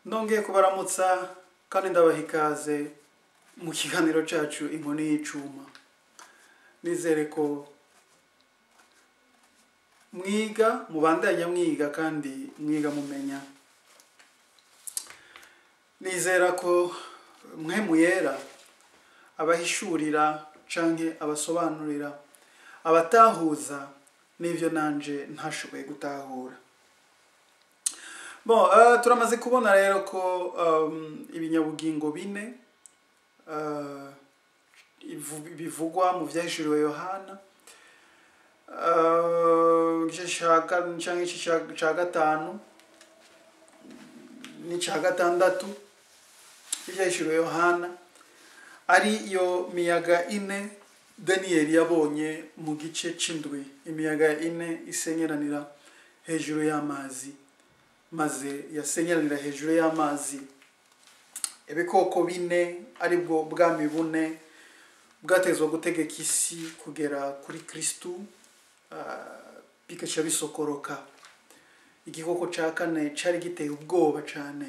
Ndongeye kubaramutsa kandi ndabaha ikaze mu kiganiro cyacu inkoni y'icuma. Nizere ko mwiga mubandanya mwiga kandi mwiga mumenya. Nizera ko mwe muyera abahishurira canke abasobanurira abatahuza n'ivyo nanje ntashoboye gutahura. Bon, turamaze kubona rero ko ibinyabugingo bine bivugwa mu vyahishuriwe Yohana, igice ca gatanu n'ica gatandatu ivyahishuriwe Yohana, ari iyo miyaga ine Daniyeli yabonye mu gice c'indwi, imiyaga ine isenyeranira hejuru y'amazi, maze yasenyeranira hejuru y'amazi. Ibikoko bine aribwo bwami bune bwatezwa gutegeka isi kugera kuri Kristu, bikaca bisokoroka. Igikoko ca kane cari giteye ubwoba cane,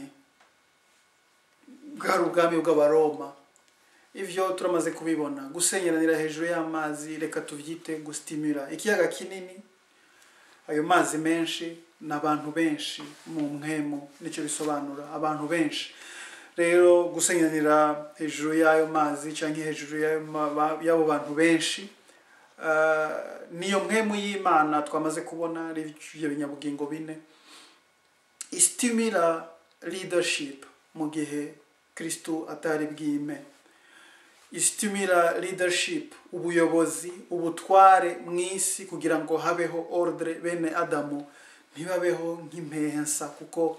bwari ubwami bw'abaroma. Ivyo turamaze kubibona, gusenyeranira hejuru y'amazi, reka tuvyite gustimira. Ikiyaga kinini, ayo mazi menshi, n'abantu benshi mu mpwemu, nico bisobanura abantu benshi. Rero gusenyanira hejuru y'ayo mazi canke hejuru y'abo bantu benshi, niyo mpwemu y'Imana twamaze kubona ari ivyo binyabugingo bine istimira leadership mu gihe Kristu atari bwime. Istimira leadership, ubuyobozi, ubutware mw'isi kugira ngo habeho ordre, bene Adamu ntibabeho nk'impensa, kuko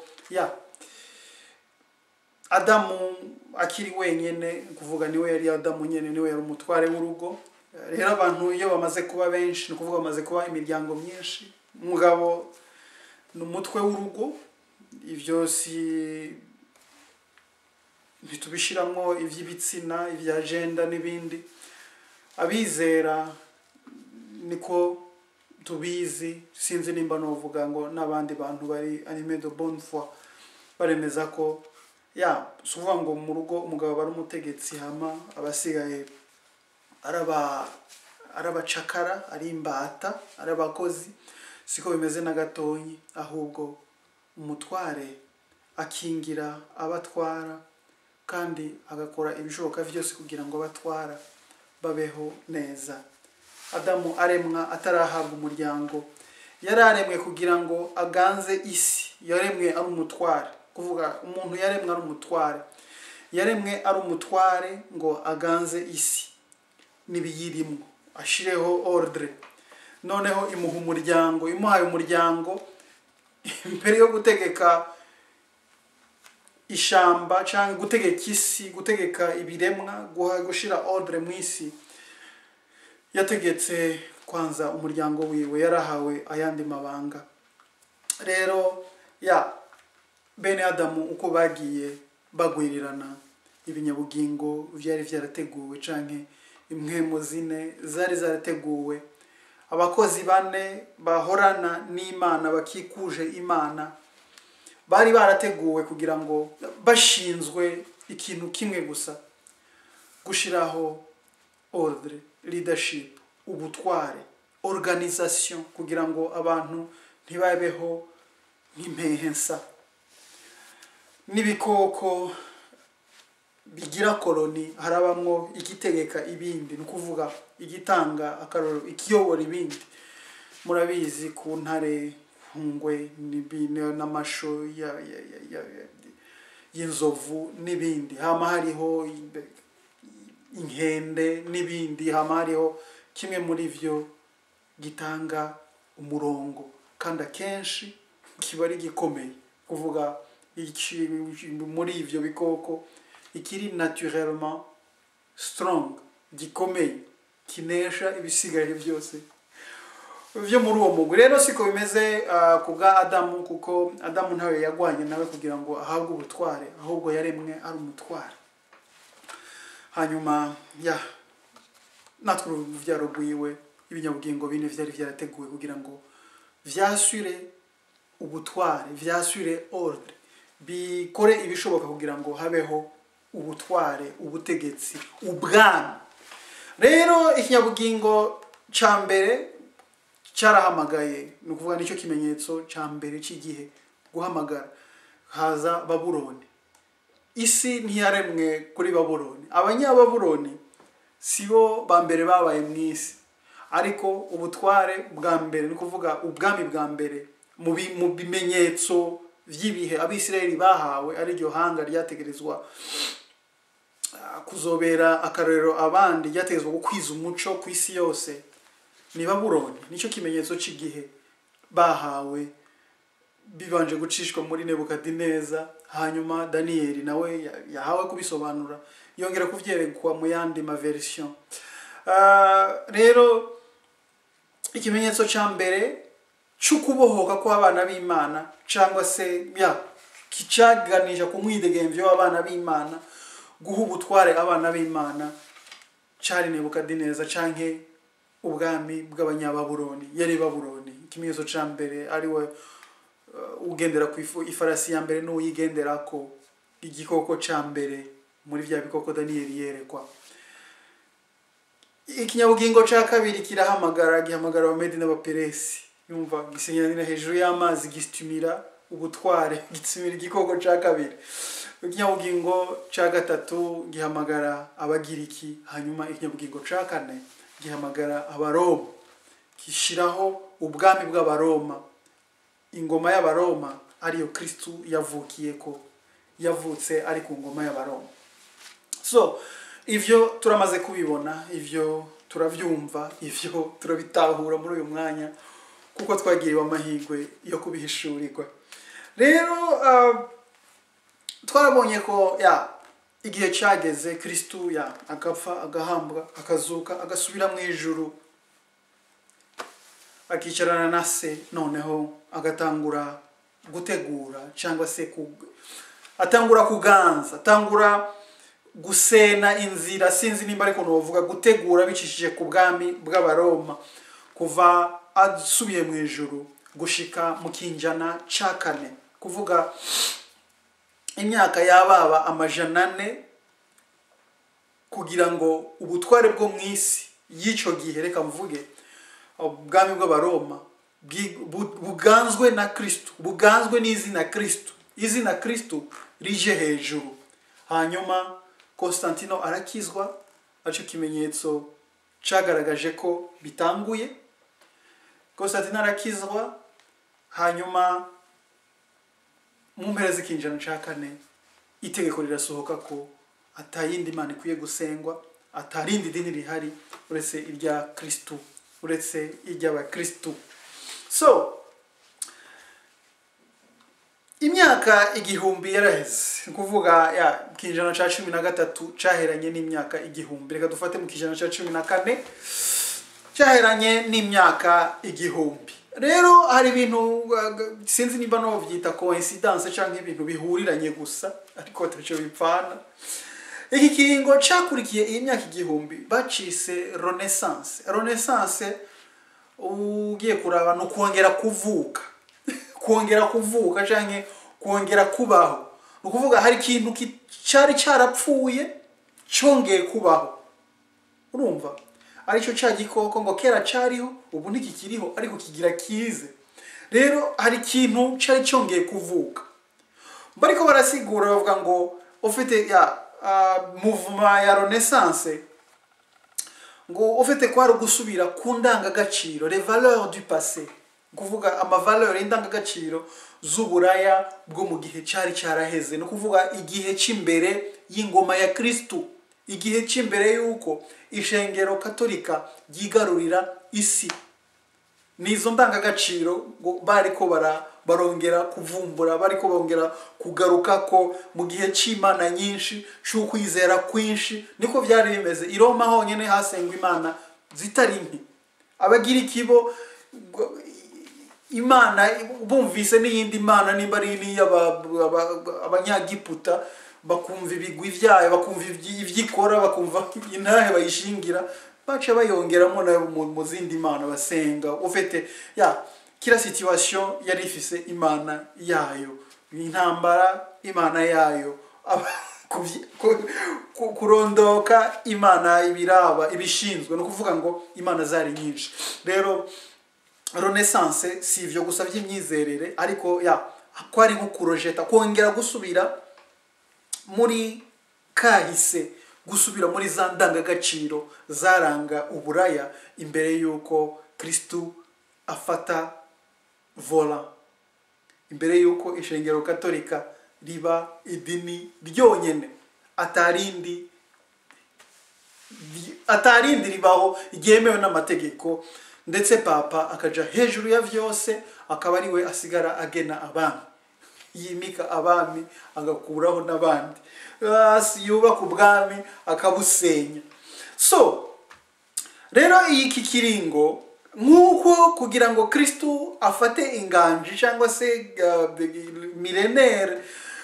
Adamu akiri wenyene, kuvuga niwe yari Adamu nyene, niwe yari umutware w'urugo. Rero abantu iyo bamaze kuba benshi, no kuvuga bamaze kuba imiryango myinshi, umugabo n'umutwe w'urugo. Ivyo ntitubishiramwo ivy'ibitsina, ivya gender n'ibindi. Abizera niko tubizi, sinzi nimba novuga ngo n'abandi bantu bari animé de bonne foi baremeza ko suvuga ngo mu rugo umugabo bari umutegetsi, hama abasigaye arabacakara, ari imbata, ari abakozi. Siko bimeze na gatonyi, ahubwo umutware akingira abatwara kandi agakora ibishoboka vyose kugira ngo abatwara babeho neza. Adamu aremwa atarahabwa umuryango, yararemwe kugira ngo aganze isi. Yaremwe ari umutware, kuvuga umuntu yaremwe ari umutware, yaremwe ari umutware ngo aganze isi nibiyirimwo, ashireho ordre. Noneho imuha umuryango, imuhaye umuryango imbere yo gutegeka ishamba canke gutegeka isi, gutegeka ibiremwa, gushira ordre mw'isi, yategetse kwanza umuryango wiwe, yarahawe ayandi mabanga. Rero bene Adamu uko bagiye bagwirirana, ibinyabugingo vyari vyarateguwe canke impwemu zine zari zarateguwe, abakozi bane bahorana n'Imana, bakikuje Imana, bari barateguwe kugira ngo bashinzwe ikintu kimwe gusa, gushiraho ordre, leadership, ubutware, organisation, kugira ngo abantu ntibabeho nk'impensa. N'ibikoko bigira koloni, harabamwo igitegeka ibindi, nukuvuga igitanga akaroro, ikiyobora ibindi. Murabizi ku ntare, nkungwe, n'amasho y'inzovu n'ibindi, hama hariho inkende n'ibindi, hama hariho kimwe muri vyo gitanga umurongo, kandi akenshi kiba ari gikomeye. Kuvuga muri ivyo bikoko ikiri naturellement strong, gikomeye, kinesha ibisigaye byose vyo muri uwo mugwi. Rero siko bimeze kubwa Adamu, kuko Adamu ntawe yagwanye nawe kugira ngo ahabwe ubutware, ahubwo yaremwe ari umutware. Hanyuma natwe uruvyaro rwiwe, ibinyabugingo bine vyari vyarateguwe kugira ngo vyasure ubutware, vyasure ordre, bikore ibishoboka kugira ngo habeho ubutware, ubutegetsi, ubwami. Rero ikinyabugingo ca mbere cyarahamagaye, ni ukuvuga nicyo kimenyetso ca mbere cy'igihe guhamagara. Haza Babuloni. Isi ntiyaremwe kuri Babuloni. Abanyababuloni sibo ba mbere babaye mu isi, ariko ubutware bwa mbere, ni kuvuga ubwami bwa mbere mu bimenyetso vy'ibihe Abisirayeli bahawe, ari ryo hanga ryategerezwa kuzobera akarorero abandi, ryategerezwa gukwiza umuco ku isi yose, ni Babuloni. Nicyo kimenyetso cy'igihe bahawe, bibanje gucishwa muri Nebukadineza, hanyuma Daniyeli nawe yahawe kubisobanura, yongera kuvyerekwa mu yandi ma version. Rero ikimenyetso ca mbere cy'ukubohoka kw'abana b'Imana, cyangwa se kicaganisha ku mwidegemvyo w'abana b'Imana, guha ubutware abana b'Imana, cari Nebukadineza canke ubwami bw'abanyababuloni, yari Babuloni. Ikimenyetso ca mbere ari we ugendera ku ifarasi ya mbere n'uyigenderako, igikoko ca mbere muri vya bikoko Daniyeli yerekwa. Ikinyabugingo ca kabiri kirahamagara, gihamagara Abamedi n'Abaperesi. Yumva gisenyera hejuru y'amazi, gistumira ubutware, gistumira igikoko ca kabiri. Ikinyabugingo ca gatatu gihamagara Abagiriki, hanyuma ikinyabugingo ca kane gihamagara Abaroma, gishiraho ubwami bw'Abaroma, ingoma y'Abaroma ariyo Kristu yavukiyeko, yavutse ari ku ngoma y'Abaroma. So ivyo turamaze kubibona, ivyo turavyumva, ivyo turabitahura muri uyu mwanya, kuko twagiriwe amahirwe yo kubihishurirwa. Rero twarabonye ko igihe cyageze Kristu agapfa, agahambwa, akazuka, agasubira mu ijuru, akicarana na se, noneho agatangura gutegura, cyangwa se atangura kuganza, atangura gusena inzira, sinzi nimba ariko novuga gutegura bicishije ku bwami bw'Abaroma, kuva asubiye mu ijuru gushika mu kinjana ca kane, kuvuga imyaka yababa 400, kugira ngo ubutware bwo mu isi y'ico gihe, reka mvuge ubwami bw'Abaroma, buganzwe na Kristu, buganzwe n'izina Kristu, izina Kristu rije hejuru. Hanyuma Konstantino arakizwa, aco kimenyetso cagaragaje ko bitanguye. Konstantino arakizwa, hanyuma mu mpera z'ikinjana ca kane itegeko rirasohoka ko atayindi Imana ikwiye gusengwa, atarindi dini rihari uretse irya Kristu, uretse iry'Abakristu. So imyaka 1000 yaraheze, kuvuga kinjana ca 13 caheranye n'imyaka 1000. Reka dufate mu kinjana ca 14 caheranye n'imyaka 1000. Rero hari ibintu sinzi nimba no byita coincidence canke ibintu bihuriranye gusa, ariko ataco bipfana. Iki kiringo cakurikiye iyi myaka 1000 bacise Renaissance. Renaissance ugiye kuraba no kongera kuvuka, kongera kuvuka canke kongera kubaho. Ukuvuga hari ikintu cyari cyarapfuye cyongeye kubaho. Urumva? Arico ca gikoko ngo kera cyariho, ubu ntikikiriho, ariko kigira kize. Rero hari ikintu cyari cyongeye kuvuka. Bariko barasigura bavuga ngo ufite mouvement ya Renaissance, ngo ufite kwari gusubira ku ndangagaciro, les valeurs du passé, kuvuga ama valeurs y'indangagaciro z'uburaya bwo mu gihe cyari cyaraheze, no kuvuga igihe cy'imbere y'ingoma ya Kristu, igihe cy'imbere yuko ishengero katolika ryigarurira isi. Nizo ndangagaciro bariko barongera kuvumbura, bariko bongera kugaruka ko mu gihe c'Imana nyinshi, c'ukwizera kwinshi. Niko byari bimeze i Roma honyene hasengwa Imana zitari nke. Abagiriki bo Imana bumvise n'iyindi Imana, nimba ari abanyagiputa, bakumva ibigwi vyayo, bakumva ivyikora, bakumva intahe bayishingira, baca bayongeramo na mu zindi Imana basenga. Ufite kila situation yari ifise Imana yayo intambara imana yayo, kurondoka imana ibiraba ibishinzwe, no kuvuga ngo imana zari nyinshi. Rero Renaissance si ivyo gusa by'imyizerere, ariko ko ari nko kurojeta, kongera gusubira muri kahise, gusubira muri za ndangagaciro zaranga uburaya imbere y'uko Kristu afata vola, imbere y'uko ishengero katolika riba idini ryonyene, atarindi ribaho ryemewe n'amategeko, ndetse papa akaja hejuru ya vyose, akaba ari we asigara agena abami, yimika abami agakuraho n'abandi, yubaka ubwami akabusenya. So rero iki kiringo nk'uko kugira ngo Kristu afate inganji cyangwa se millennaire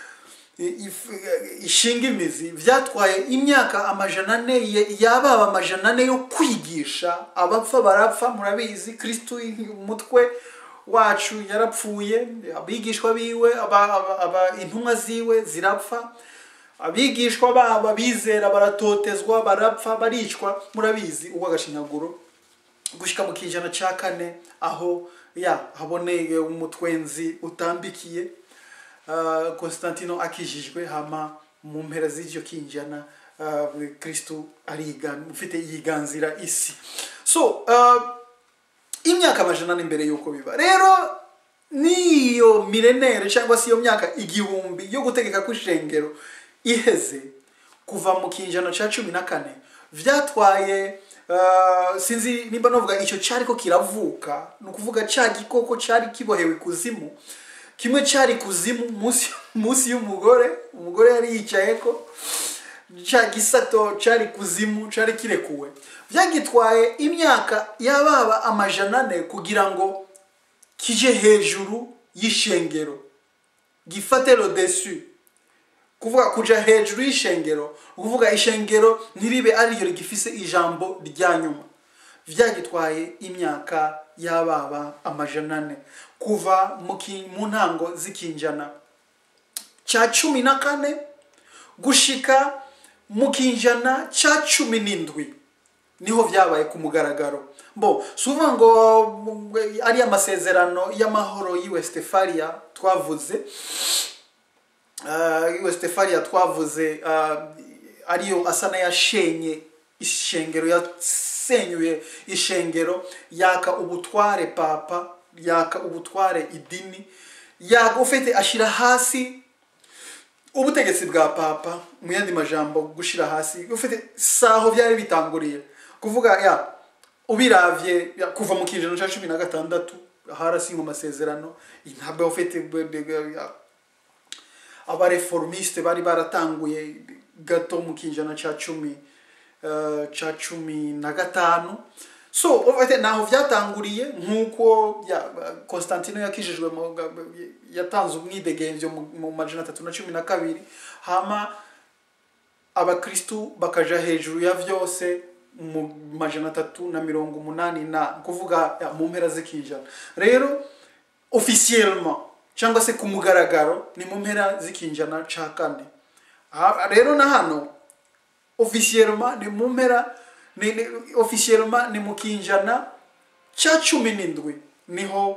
ishinga imizi, vyatwaye imyaka amajana ane, yababa amajana ane yo kwigisha. Abapfa barapfa, murabizi, Kristu umutwe wacu yarapfuye, abigishwa biwe intumwa ziwe zirapfa, abigishwa baba bizera baratotezwa, barapfa, baricwa, murabizi uw'agashinyaguro, gushika mu kijana ca kane aho haboneye umutwenzi utambikiye, Konstantino akijijwe, hama mu mpera z'icyo kinjana Kristu ufite yiganzira isi. So imyaka amajana imbere yuko biba, rero niyo millennaire cyangwa se iyo myaka igihumbi yo gutegeka kw'ishengero iheze, kuva mu kinjana ca 14 vyatwaye sinzi nimba novuga icyo cyari ko kiravuka, no kuvuga ca gikoko cyari kibohewe kuzimu, kimwe cyari kuzimu munsi y'umugore, umugore yari yicaye ko, ca gisato cyari kuzimu, cyari kirekuwe. Vyagitwaye imyaka yababa amajana ane kugira ngo kije hejuru y'ishengero, gifate le dessus, kuvuga kuja hejuru y'ishengero, kuvuga ishengero ntiribe ariyo rigifise ijambo rya nyuma. Vyagitwaye imyaka yababa amajana ane kuva mu ntango z'ikinjana ca 14 gushika mu kinjana ca 17 niho vyabaye ku mugaragaro. Suva ngo ari amasezerano y'amahoro y'Westphalia twavuze, Westphalia twavuze, ariyo asana yashenye ishengero, yasenyuye ishengero, yaka ubutware papa, yaka ubutware idini, ufite ashira hasi ubutegetsi bwa papa. Mu yandi majambo, gushira hasi ufite saho byari bitanguriye, kuvuga ubiravye kuva mu kinjana ca 16 harasinywe amasezerano, ntabwo ufite abareformiste bari baratanguye gato mu kinjana ca 15. So ufite naho vyatanguriye, nkuko Konstantino yakijijwe, yatanze umwidegemvyo mu majana 312, hama abakristu bakaja hejuru ya vyose mu majana 380, kuvuga mu mpera z'ikinjana. Rero officiellement cyangwa se ku mugaragaro ni mu mpera z'ikinjana ca kane. Rero na hano officiellement ni mu mpera, officiellement ni mu kinjana ca 17 niho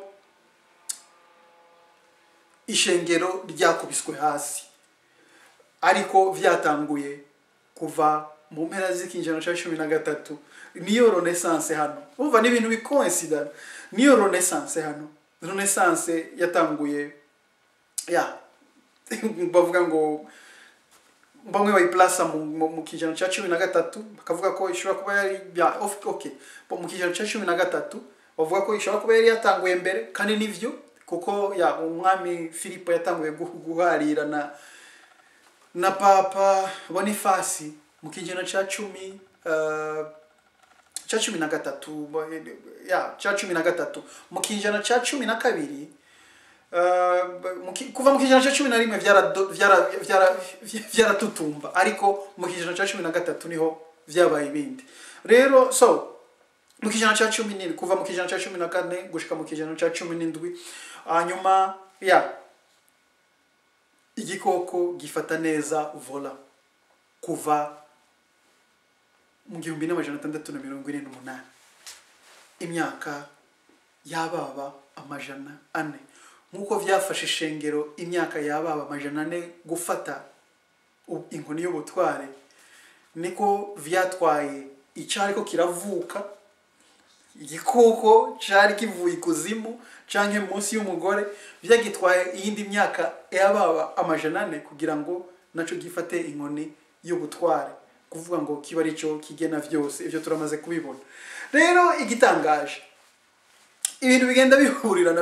ishengero ryakubiswe hasi, ariko vyatanguye kuva mu mpera z'ikinjana ca 13. Niyo Renaissance hano, umva ni ibintu bikoincident. Niyo Renaissance hano, Renaissance yatanguye bavuga ngo bamwe bayiplasa mu kijana ca 13, bakavuga ko ishobora kuba yari mu kijana ca 13 bavuga ko ishobora kuba yari yatanguye mbere, kandi nivyo, kuko umwami Filipo yatanguye guharira na papa Bonifasi mu kijana ca 13, mu kijana ca 12, kuva mu kijana ca 11 vyaratutumba, ariko mu kijana ca 13 niho vyabaye ibindi. Rero mu kijana ca 17, kuva mu kijana ca 14 gushika mu kijana ca 17, hanyuma igikoko gifata neza vola kuva mu 1648 imyaka yababa 400 nkuko vyafashe ishengero imyaka yababa 400 gufata inkoni y'ubutware niko vyatwaye icyariko kiravuka igikoko cyari kivuye kuzimu canke munsi y'umugore vyagitwaye iyindi myaka yababa 400 kugira ngo naco gifate inkoni y'ubutware kuvuga ngo kiba ari cyo kigena vyose ivyo turamaze kubibona rero igitangaje ibintu bigenda bihurira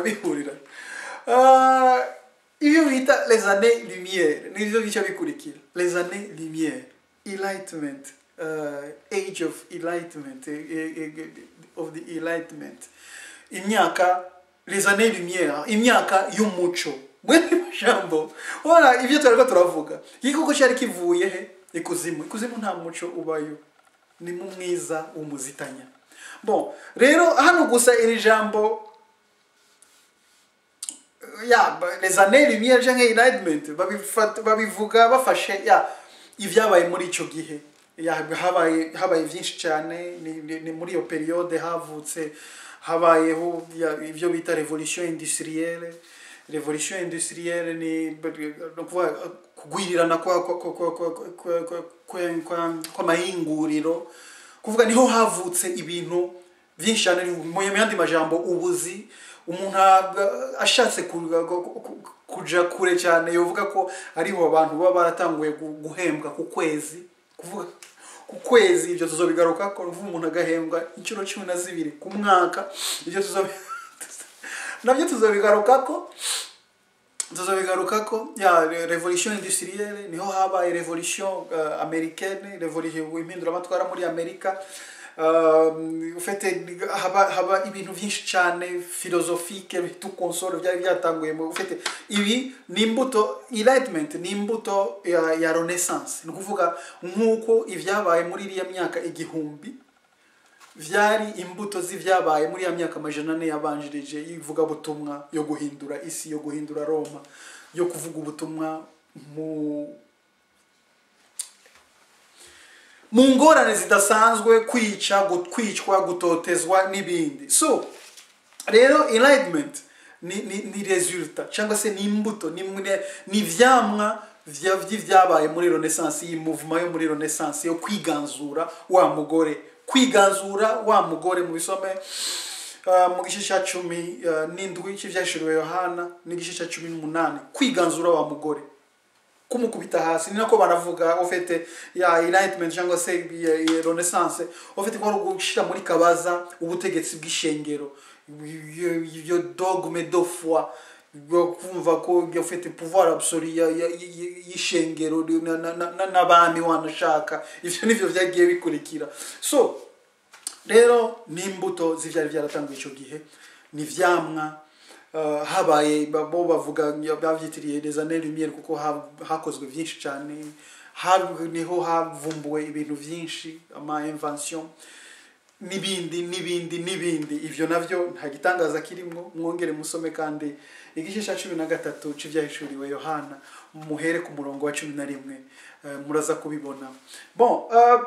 iyo bita les années lumière nivyo bica bikurikira les années lumière enlightenment age of enlightenment of the enlightenment imyaka les années lumière imyaka y'umuco mwene jambo ora ivyo turiko turavuga igikoko cyari kivuye he ikuzimu nta muco ubayo ni mu mwiza umuzitanya bon rero hano gusa iri jambo les années lumière jange enlightenment babivuga bafashe ivyabaye muri ico gihe habaye vyinshi cyane ni muri iyo periode havutse habayeho ivyo bita révolution industrielle ni kugwirirana kwa mahinguriro kuvuga niho havutse ibintu vyinshi cyane mu yandi majambo ubuzi umuntu ashatse kuja kure cyane yovuga ko ariho abantu baba baratanguye guhembwa ku kwezi kuvuga ku kwezi ibyo tuzobigaruka ko umuntu agahembwa inshuro 12 ku mwaka ibyo nabyo tuzobigaruka ko ya révolution industrielle niho habaye révolution américaine révolution impindura amatwara muri Amerika ufite haba ibintu byinshi cyane philosophique bitu console byari byatanguye mu ufite ibi ni imbuto enlightenment ni imbuto ya renaissance ni kuvuga nkuko ivyabaye muri iriya myaka igihumbi vyari imbuto z'ivyabaye muri ya myaka 400 yabanjirije ivuga butumwa yo guhindura isi yo guhindura Roma yo kuvuga ubutumwa mu ngorane zidasanzwe kwicwa gutotezwa n'ibindi so rero enlightenment ni resultat cyangwa se ni imbuto ni vyamwa vyabaye muri renaissance iyi movement yo muri renaissance yo kwiganzura wa mugore mu bisome mu gice cya 17 cy'ivyashiriwe Yohana n'igice cya 18 kwiganzura wa mugore kumukubita hasi ni nako banavuga ofete ya enlightenment cyangwa se ya renaissance ofete ko gushira muri kabaza ubutegetsi bw'ishengero yo dogme de foi bwo kumva ko ofete pouvoir absolu y'ishengero n'abami wanashaka ivyo nivyo vyagiye bikurikira so rero nimbuto zivyari byaratanguye ico gihe ni vyamwa habaye bo bavuga bavyitiriye les années lumière kuko hakozwe byinshi cyane niho havumbuwe ibintu byinshi ama invention nibindi ivyo navyo nta gitangaza kirimo mwongere musome kandi igice cya 13 c'ivyahishuriwe Yohana muhere ku murongo wa 11 muraza kubibona bon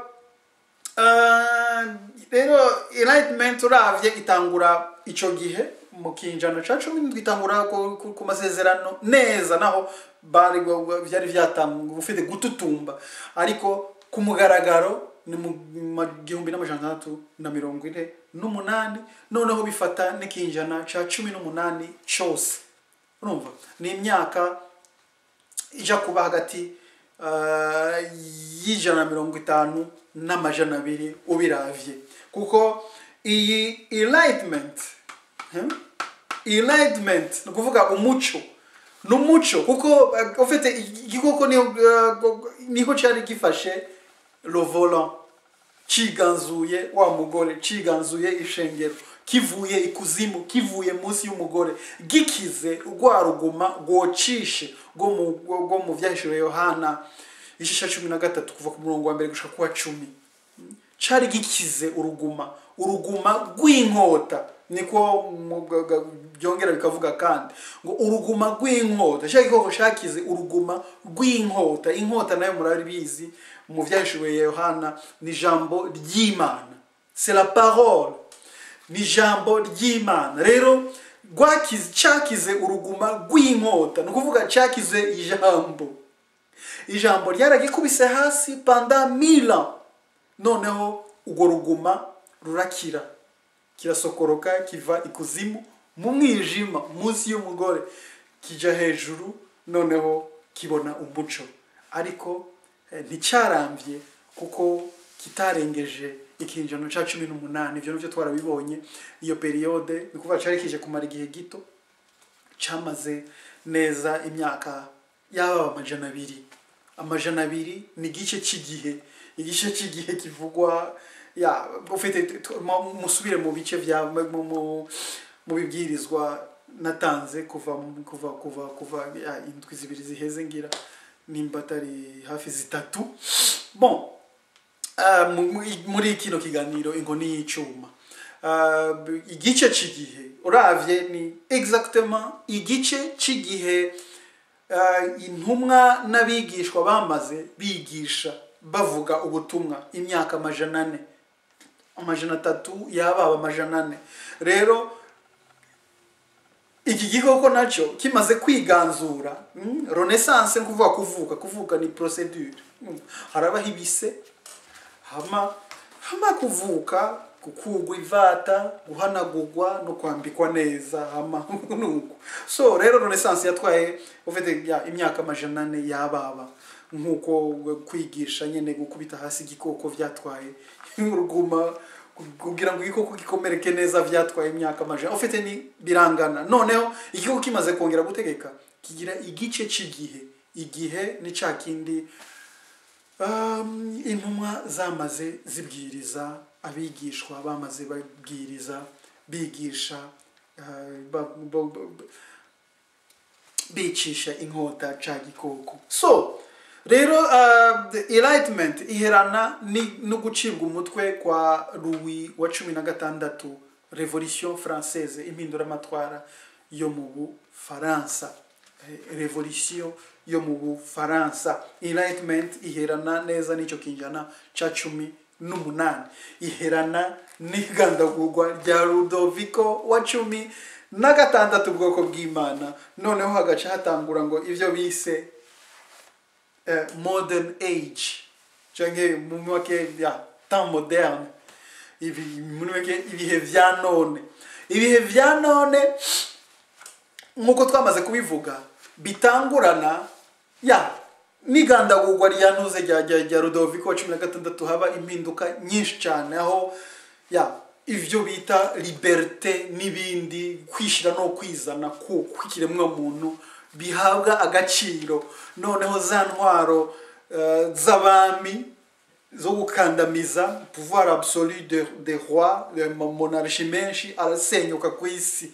rero enlightenment uravye itangura ico gihe mu kinjana ca 10 itangura ku masezerano neza naho bari byari vyatangwa ufite gututumba ariko ku mugaragaro ni mu 1648 noneho bifata n'ikinjana ca 18 cyose urumva ni imyaka ija kuba hagati y'ijana 50 n'amajana 200 ubiravye kuko iyi enlightenment nukuvuga umuco n'umuco kuko ufite igikoko niho cyari gifashe le volant ciganzuye wa mugore ciganzuye ishengero kivuye ikuzimu kivuye munsi y'umugore gikize rwaruguma gocishe go mu vyahishuriwe Yohana igisha 13 kuva ku murongo wa mbere gushika kwa 10 cari gikize uruguma rw'inkota niko byongera bikavuga kandi ngo uruguma rw'inkota cyo gikoko shakize uruguma rw'inkota inkota nayo murabizi mu byashuwe Yohana ni jambo ry'Imana c'est la parole ni jambo ry'Imana rero cyakize uruguma rw'inkota no kuvuga cyakize ijambo ryaragikubise hasi pendant 1000 ans noneho ugo ruguma rurakira kirasokoroka kiva ikuzimu mu mwijima munsi y'umugore kija hejuru noneho kibona umuco ariko nticyarambye kuko kitarengeje ikinjano ca 18 ivyo nivyo twarabibonye iyo periode nikuva cari kije kumara igihe gito cyamaze neza imyaka yaba amajana 200 ni gice cy'igihe kivugwa ya ufite musubire mu bice bya mu bibwirizwa natanze kuva indwi zibiri ziheze ngira nimba atari hafi zitatu bon muri kino kiganiro inkoni y'icuma igice cy'igihe uravye ni exactement igice cy'igihe intumwa n'abigishwa bamaze bigisha bavuga ubutumwa imyaka 400 300 yaba 400 rero iki gikoko nacyo kimaze kwiganzura renaissance kuvuka ni procedure harabaho ibise hama kuvuka gukugwa ivata guhanagurwa no kwambikwa neza nuko so rero renaissance yatwaye ufite imyaka 400 yababa nkuko kwigisha nyene gukubita hasi igikoko vyatwaye uruguma kugira ngo igikoko gikomereke neza vyatwaye imyaka 100 ufite ni birangana noneho igikoko kimaze kongera gutegeka kigira igice igihe ni cakindi intumwa zamaze zibwiriza abigishwa bamaze babwiriza bigisha bicisha inkota ca gikoko so rero enlightenment iherana no gucibwa umutwe kwa Louis wa 16 Revolution Française impindura matwara yo mu Faransa Revolution yo mu Faransa enlightenment iherana neza nico kinjana ca 18 iherana n'igandagurwa rya Ludovico wa 16 ubwoko bw'Imana noneho hagaca hatangura ngo ivyo bise modern age canke mu mwake ya temps moderne ibihe vya none nkuko twamaze kubivuga bitangurana ya nigandagurwa ryantuze rya Ludovico wa 16 haba impinduka nyinshi cyane aho ya ivyo bita liberté nibindi kwishira no kwizana kwikiremwa muntu bihabwa agaciro noneho za ntwaro z'abami zo gukandamiza pouvoir absolu des rois monarchie menshi arasenyuka ku isi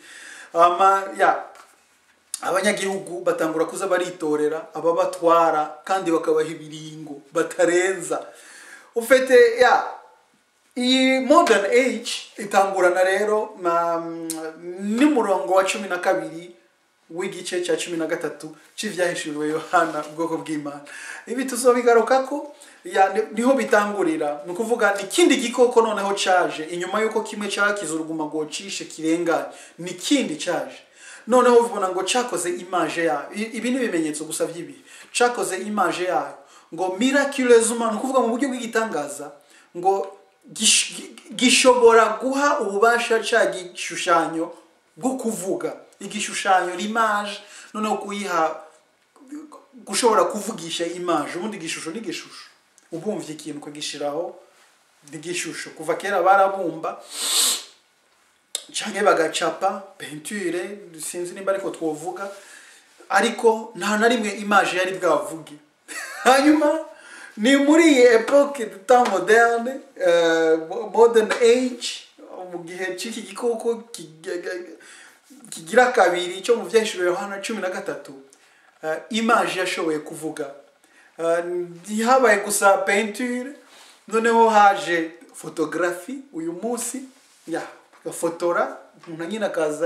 abanyagihugu batangura kuza baritorera ababatwara kandi bakabaha ibiringo batarenza ufite iyi modern age itangurana rero ni murongo wa 12 w'igice cya 13 cy'ivyahishuriwe Yohana ubwoko bw'Imana ibi tuzobigarukako niho bitangurira no kuvuga ni kindi gikoko noneho caje inyuma yuko kimwe cyakiza uruguma ngo cishe kirenganye ni kindi caje noneho ubona ngo cakoze image yayo ibi ni bimenyetso gusa by'ibi cakoze image yayo ngo miraculeusement no kuvuga mu buryo bw'igitangaza ngo gishobora guha ububasha ca gishushanyo bwo kuvuga igishushanyo l'image noneho kuyiha gushobora kuvugisha image ubundi gishusho ni gishusho ubumvye ikintu kugishiraho n'igishusho kuva kera barabumba canke bagacapa peinture sinzi nimba ariko twovuga ariko nta na rimwe image yari bwavuge hanyuma ni muri epoque de temps moderne modern age mu gihe c'iki gikoko kigira kabiri cyo mu vyahishuriwe Yohana 13 image yashoboye kuvuga habaye gusa peinture noneho haje photography uyu munsi gafotora umuntu nyine akaza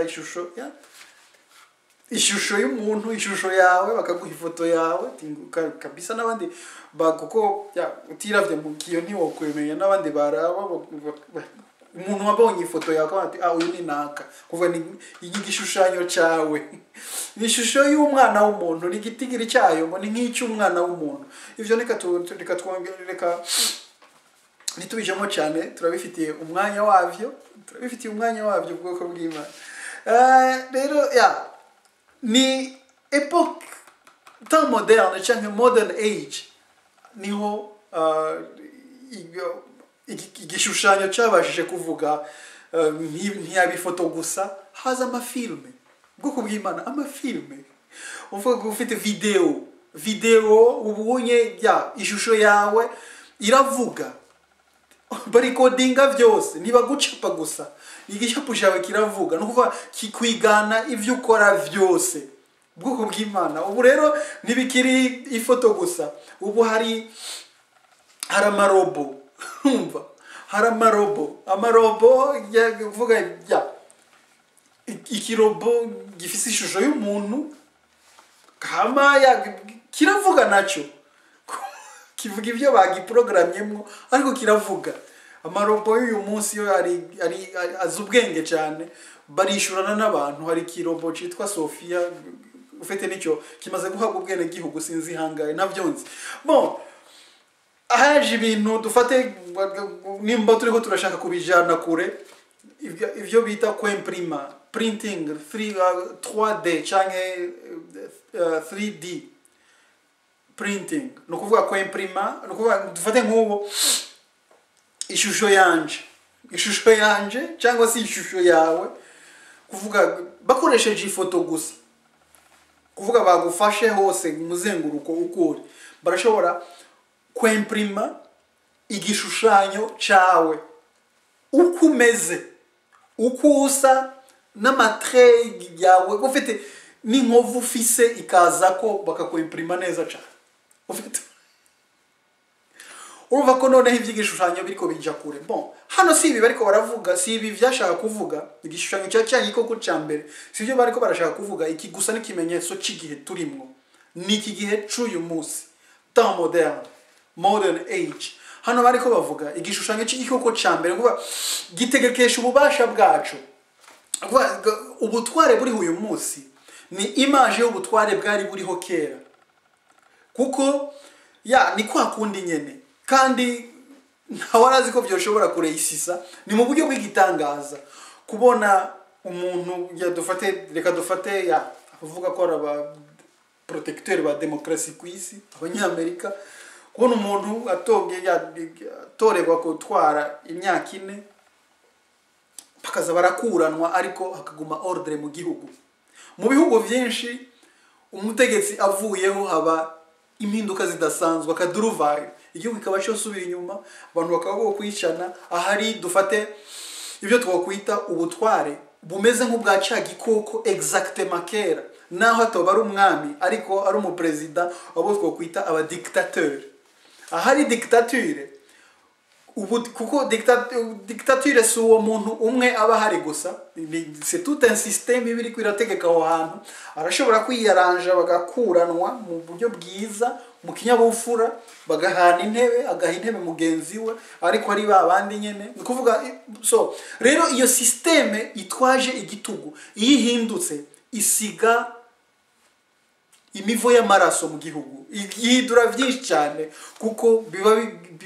ishusho y'umuntu, ishusho yawe, bakaguha ifoto yawe kabisa. N'abandi kuko utiravye mu kiyo ntiwokwemenya, n'abandi baraba umuntu wabonye ifoto yawe ati uyu ni naka, kuva ni igishushanyo cyawe, ni ishusho y'umwana w'umuntu, ni igitigiri cyayo ngo ni nk'icy'umwana w'umuntu. Ivyo reka twongereka nitubijemo cyane, turabifitiye umwanya wavyo, ubwoko bw'Imana. Rero ni epoque temps moderne cyangwa modern age, niho igishushanyo cyabashije kuvuga ntiyabifoto gusa, haza amafilme, ubwoko bw'Imana, amafilme uvuga ufite video ubunye ishusho yawe iravuga, barikodinga byose, niba gucapa gusa igishapu cyawe kiravuga, no kuva kikwigana ivyo ukora byose, ubwoko bw'Imana. Ubu rero ntibikiri ifoto gusa, ubu hari amarobo, umva, hari amarobo kuvuga ikirobo gifise ishusho y'umuntu kama kiravuga nacyo, kivuga ibyo bagiprogramyemo ariko kiravuga. Amarobo y'uyu munsi yo ari azubwenge cyane, barishurana n'abantu. Hari kirobo citwa Sofia, ufite nicyo kimaze guhabwa ubwene gihugu, sinzi hangaye navyonzi. Bon, haje ibintu dufate nimba turiko turashaka kubijana kure, ivyo bita kwimprima, printing, 3D canke 3D printing, no kuvuga kwimprima, no kuvuga dufate nk'ubu ishusho yanje cyangwa si ishusho yawe, kuvuga bakoresheje ifoto gusa, kuvuga bagufashe hose muzenguruko ukuri, barashobora kwimprima igishushanyo cyawe uko umeze, uko usa, n'amatre yawe ufite n'inkovu ufise ikaza ko bakakwimprima neza cyane. Ufite urumva ko noneho iby'igishushanyo biriko bija kure. Bon, hano si ibi bariko baravuga, si ibi vyashaka kuvuga igishushanyo cya gikoko cya mbere, si byo bariko barashaka kuvuga. Iki gusa n'ikimenyetso cy'igihe turimwo, ni iki gihe c'uyu munsi, temps moderne, modern age. Hano bariko bavuga igishushanyo cy'igikoko cya mbere, kuvuga gitegekesha ububasha bwacu, kuvuga ubutware buri uyu munsi ni image y'ubutware bwari buriho kera, kuko ni kwa kundi nyene, kandi ntawarazi ko byoshobora kureisisa. Ni mu buryo bw'igitangaza kubona umuntu reka dufate avuga ko aba protecteur ba demokrasi ku isi, abanyamerika, kubona umuntu atoregwa gutwara imyaka 4 bakaza barakuranwa ariko hakaguma ordre mu gihugu. Mu bihugu byinshi umutegetsi avuyeho haba impinduka zidasanzwe, akaduruvayo, igihugu kikaba cyosubira inyuma, abantu bakaba kwicana. Ahari dufate ibyo twakwita ubutware bumeze nk'ubwa cya gikoko exactement kera, naho atoba ari umwami ariko ari umuperezida, abo twakwita aba dictateur. Ahari dictature ubu, kuko dictature si uwo muntu umwe aba hari gusa, c'est tout un système biri kwirategeka aho hantu. Arashobora kwiyaranja bagakuranwa mu buryo bwiza, mu kinyabufura, bagahana intebe, agaha intebe mugenzi we, ariko ari babandi nyene. Ni kuvuga so rero iyo systeme itwaje igitugu, iyo ihindutse isiga imivo y'amaraso mu gihugu, ihidura byinshi cyane, kuko biba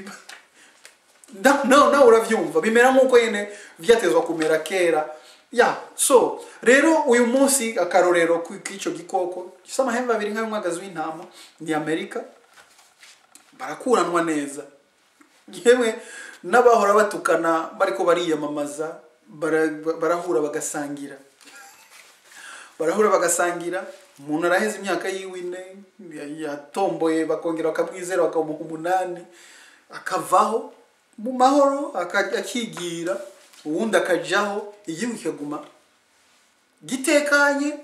no uravyumva, bimera nk'uko yene vyatezwa kumera kera. So rero uyu munsi akarorero kw'ico gikoko gisa amahembe abiri nk'umwagazi w'intama ni Amerika, barakuranwa neza. Yemwe n'abahora batukana bariko bariyamamaza barahura bagasangira, umuntu araheze imyaka yiwine yatomboye, bakongera bakamwizera bakamuha 8 akavaho mu mahoro, akigira, uwundi akajaho, igihugu kikaguma gitekanye,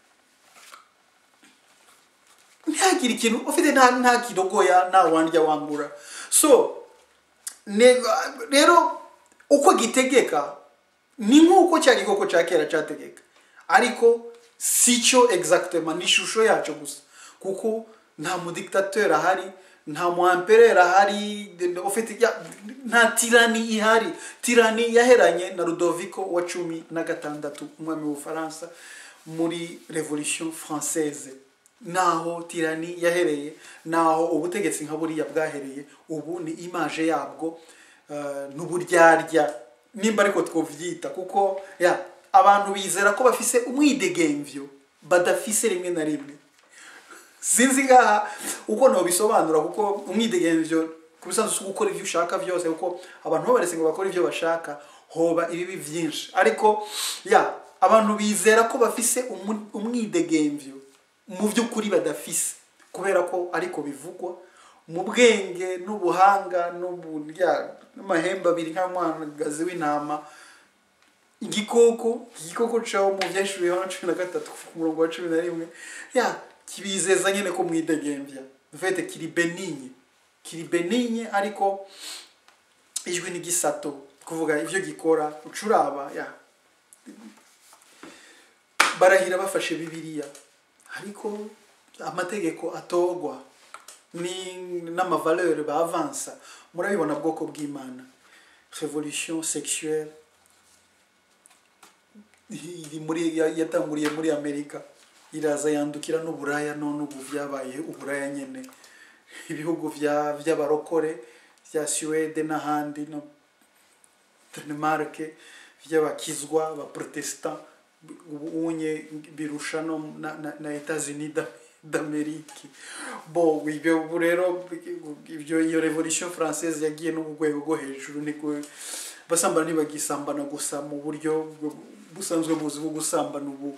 ntihagire ikintu ufite, nta kidogoya, nta wandya wangura. So rero uko gitegeka ni nk'uko cya gikoko cya kera cyategeka, ariko si cyo exactement, ni ishusho yacyo gusa, kuko nta mudictateur ahari, nta muempereur ahari, nta tirani ihari. Tirani yaheranye na Ludovico wa 16 umwami w'Ubufaransa muri Revolution Française, naho tirani yahereye, naho ubutegetsi nka buriya bwahereye. Ubu ni image yabwo n'uburyarya, nimba ariko twovyita, kuko abantu bizera ko bafise umwidegemvyo badafise rimwe na rimwe. Sinzi ngaha uko no bisobanura, kuko umwidegemvyo kubisanzwe gukora ivyo ushaka vyose, kuko abantu barese ngo bakora ivyo bashaka hoba ibibi vyinshi, ariko abantu bizera ko bafise umwidegemvyo mu by'ukuri badafise, kubera ko ariko bivugwa mu bwenge n'ubuhanga n'amahembe abiri nk'amwanagazi w'intama. Igikoko cyawo mu byinshi Yohana 13 ku murongo wa 11 kibizeza nyene ko mwidegemvya, mfete kiri benigne, ariko ijwi n'igisato kuvuga ivyo gikora ucuraba barahira bafashe Bibiliya, ariko amategeko atogwa n'amavaleur bavansa. Murabibona bwoko bw'Imana, révolution sexuelle yatanguriye muri Amerika, iraza yandukira n'uburaya, none ubu vyabaye uburaya nyene. Ibihugu vy'abarokore vya Suède n'ahandi no Denmark vy'abakizwa ba protestant unye birusha no na États-Unis d'Amérique. Bo ibyo rero iyo Revolution Française yagiye no rwego rwo hejuru, niko basambana nibagisambana gusa mu buryo busanzwe buzi bwo gusambana ubu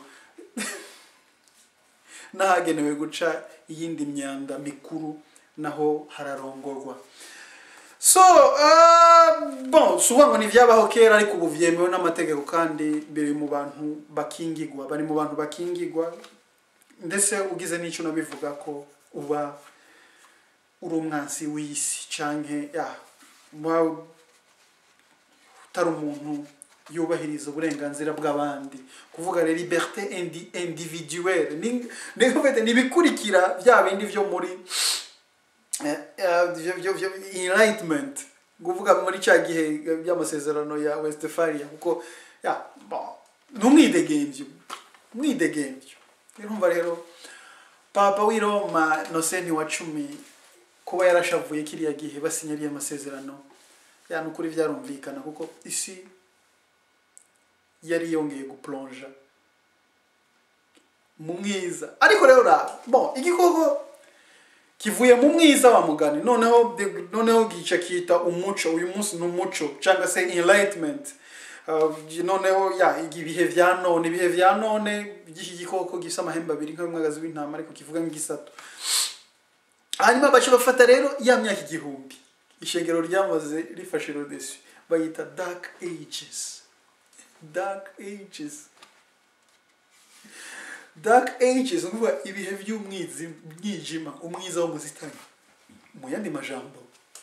nahagenewe guca iyindi myanda mikuru naho hararongorwa. So bon, souvent ni vyabaho kera, ariko ubu vyemewe n'amategeko kandi biri mu bantu bakingigwa, bari mu bantu bakingigwa. Ndetse ugize n'icyo nabivuga ko uba uri umwansi w'isi canke utari umuntu yubahiriza uburenganzira bw'abandi, kuvuga le liberté individuelle ni bikurikira vya bindi vyo muri enlightenment, kuvuga muri cya gihe by'amasezerano ya Westphalia, kuko n'umwidegemvyo. Urumva rero Papa w'i Roma Innocent wa 10 kuba yarashavuye kiriya gihe basinyariye amasezerano, n'ukuri vyarumvikana, kuko isi yari yongeye guplonja mu mwiza. Ariko rero igikoko kivuye mu mwiza wa mugani, noneho gica kita umuco. Uyu munsi n'umuco cyangwa se enlightenment. Noneho ibihe vya none by'iki gikoko gisa amahembe abiri nk'umwagazi w'intama, ariko kivuga nk'igisato. Hanyuma baca bafata rero ya myaka 1000 ishengero ryamaze rifashe rodesi, bayita Dark Ages. Nukuvuga ibihe by'umwijima, umwiza w'umuzitani. Mu yandi majambo,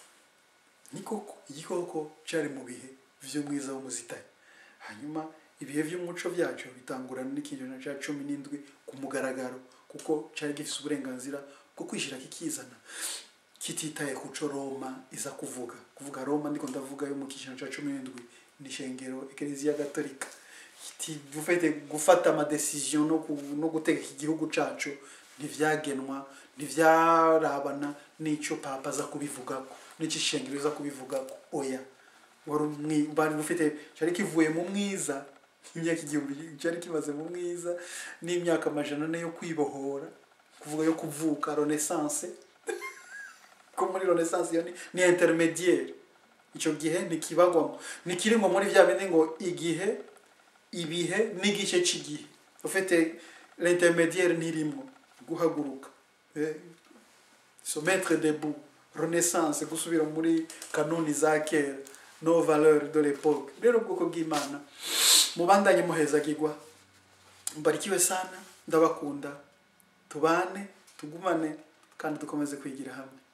igikoko cyari mu bihe vy'umwiza w'umuzitani. Hanyuma ibihe vy'umuco byacu bitangurana n'ikinyejana cya 17 ku mugaragaro, kuko cyari gifite uburenganzira bwo kwishira kikizana, kititaye kuco Roma iza kuvuga Roma, ndiko ndavuga yo mu kinyejana cya 17 ni shengero Eklezia Gatolika. Dufite gufata ama decision no gutegeka igihugu cacu ntivyagenwa, ntivyarabana n'ico Papa za kubivugako, n'iki shengero za kubivugako. Oya, bari bufite cyari kivuye mu mwiza, imyaka 1000 cyari kimaze mu mwiza, n'imyaka 100 yo kwibohora, kuvuga yo kuvuka Renaissance. Ko muri Renaissance yo ni intermédiaire, ico gihe nikibagwamo, nikiringo muri vya bindi ngo igihe, ibihe n'igice cy'igihe. Ufite l'intermédiaire nirimo guhaguruka, se mettre debout, Renaissance, gusubira muri kanuni za kera, nos valeurs de l'époque. Rero bwoko bw'Imana mubandanye muhezagirwa, mbarikiwe sana, ndabakunda, tubane tugumane kandi dukomeze kwigira hamwe.